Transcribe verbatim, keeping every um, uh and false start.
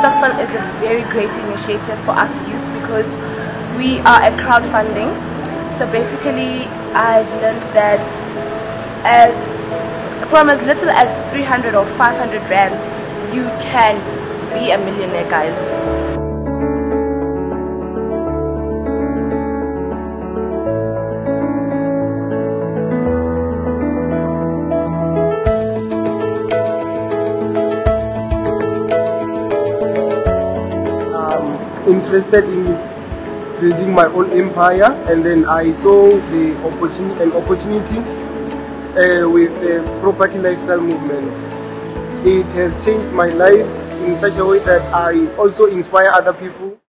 Stokvel is a very great initiative for us youth because we are a crowdfunding. So basically, I've learned that as from as little as three hundred or five hundred rands, you can be a millionaire, guys. Interested in building my own empire, and then I saw the opportunity an opportunity uh, with the property lifestyle movement. It has changed my life in such a way that I also inspire other people.